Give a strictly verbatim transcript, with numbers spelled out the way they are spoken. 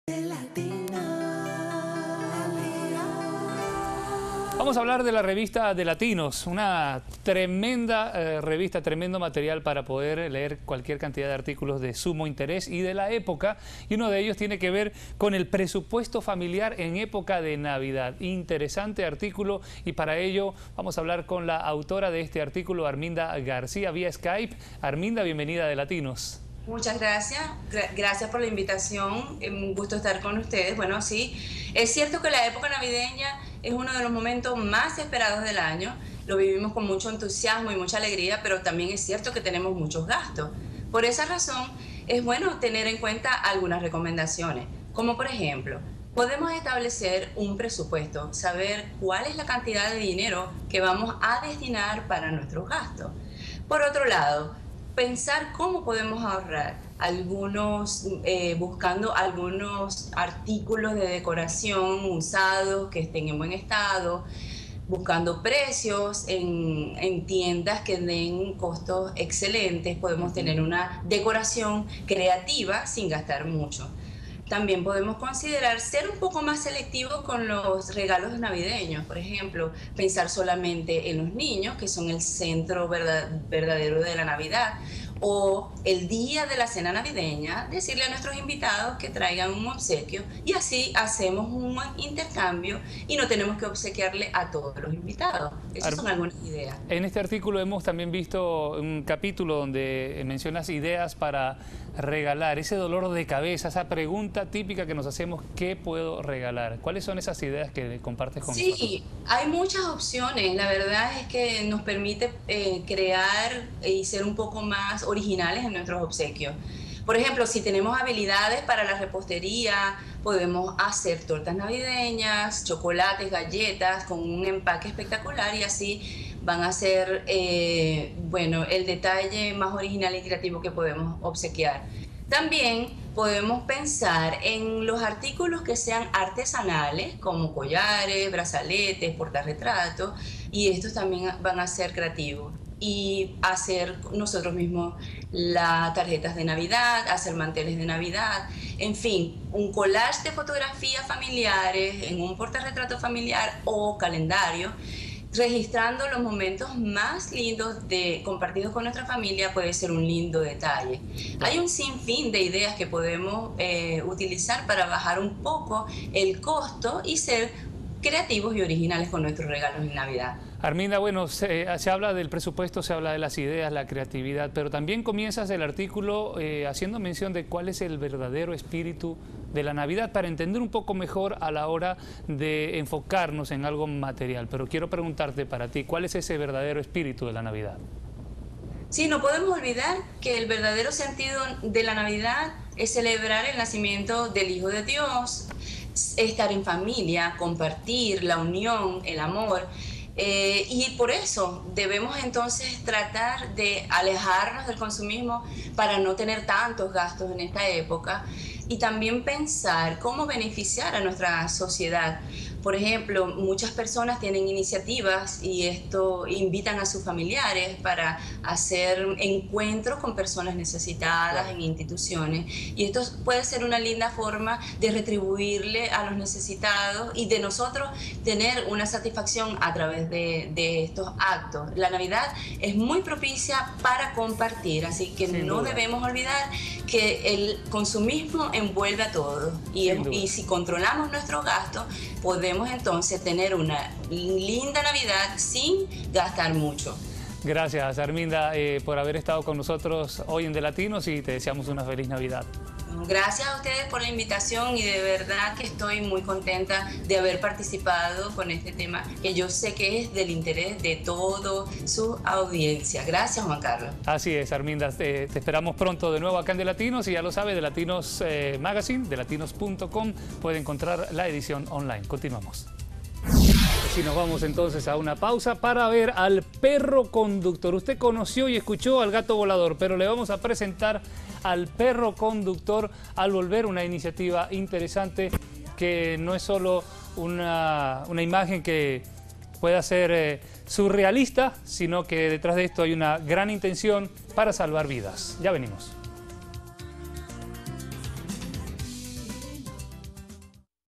Vamos a hablar de la revista de Latinos, una tremenda eh, revista, tremendo material para poder leer cualquier cantidad de artículos de sumo interés y de la época, y uno de ellos tiene que ver con el presupuesto familiar en época de Navidad. Interesante artículo, y para ello vamos a hablar con la autora de este artículo, Arminda García, vía Skype. Arminda, bienvenida de Latinos. Muchas gracias, gracias por la invitación, es un gusto estar con ustedes. Bueno, sí, es cierto que la época navideña es uno de los momentos más esperados del año, lo vivimos con mucho entusiasmo y mucha alegría, pero también es cierto que tenemos muchos gastos. Por esa razón, es bueno tener en cuenta algunas recomendaciones, como por ejemplo, podemos establecer un presupuesto, saber cuál es la cantidad de dinero que vamos a destinar para nuestros gastos. Por otro lado, pensar cómo podemos ahorrar, algunos, eh, buscando algunos artículos de decoración usados que estén en buen estado, buscando precios en, en tiendas que den costos excelentes. Podemos tener una decoración creativa sin gastar mucho. También podemos considerar ser un poco más selectivos con los regalos navideños. Por ejemplo, pensar solamente en los niños, que son el centro verdad, verdadero de la Navidad, o el día de la cena navideña, decirle a nuestros invitados que traigan un obsequio, y así hacemos un intercambio y no tenemos que obsequiarle a todos los invitados. Esas son algunas ideas. En este artículo hemos también visto un capítulo donde mencionas ideas para regalar, ese dolor de cabeza, esa pregunta típica que nos hacemos: ¿qué puedo regalar? ¿Cuáles son esas ideas que compartes con nosotros? Sí, hay muchas opciones. La verdad es que nos permite eh, crear y ser un poco más originales en nuestros obsequios. Por ejemplo, si tenemos habilidades para la repostería, podemos hacer tortas navideñas, chocolates, galletas con un empaque espectacular, y así van a ser eh, bueno, el detalle más original y creativo que podemos obsequiar. También podemos pensar en los artículos que sean artesanales, como collares, brazaletes, portarretratos, y estos también van a ser creativos. Y hacer nosotros mismos las tarjetas de Navidad, hacer manteles de Navidad, en fin, un collage de fotografías familiares en un portarretrato familiar o calendario, registrando los momentos más lindos de, compartidos con nuestra familia. Puede ser un lindo detalle. Hay un sinfín de ideas que podemos eh, utilizar para bajar un poco el costo y ser creativos y originales con nuestros regalos en Navidad. Arminda, bueno, se, se habla del presupuesto, se habla de las ideas, la creatividad, pero también comienzas el artículo eh, haciendo mención de cuál es el verdadero espíritu de la Navidad, para entender un poco mejor a la hora de enfocarnos en algo material. Pero quiero preguntarte para ti, ¿cuál es ese verdadero espíritu de la Navidad? Sí, no podemos olvidar que el verdadero sentido de la Navidad es celebrar el nacimiento del Hijo de Dios, estar en familia, compartir la unión, el amor. Eh, y por eso debemos entonces tratar de alejarnos del consumismo para no tener tantos gastos en esta época, y también pensar cómo beneficiar a nuestra sociedad. Por ejemplo, muchas personas tienen iniciativas y esto invitan a sus familiares para hacer encuentros con personas necesitadas en instituciones, y esto puede ser una linda forma de retribuirle a los necesitados y de nosotros tener una satisfacción a través de, de estos actos. La Navidad es muy propicia para compartir, así que Sin no duda. debemos olvidar que el consumismo envuelve a todos, y, y si controlamos nuestros gastos, podemos entonces tener una linda Navidad sin gastar mucho. Gracias, Arminda, eh, por haber estado con nosotros hoy en De Latinos, y te deseamos una feliz Navidad. Gracias a ustedes por la invitación, y de verdad que estoy muy contenta de haber participado con este tema, que yo sé que es del interés de toda su audiencia. Gracias, Juan Carlos. Así es, Arminda, te, te esperamos pronto de nuevo acá en De Latinos, y ya lo sabe, De Latinos eh, Magazine, de latinos punto com, puede encontrar la edición online. Continuamos. Si nos vamos entonces a una pausa para ver al perro conductor. Usted conoció y escuchó al gato volador, pero le vamos a presentar al perro conductor al volver, una iniciativa interesante que no es solo una, una imagen que pueda ser eh, surrealista, sino que detrás de esto hay una gran intención para salvar vidas. Ya venimos.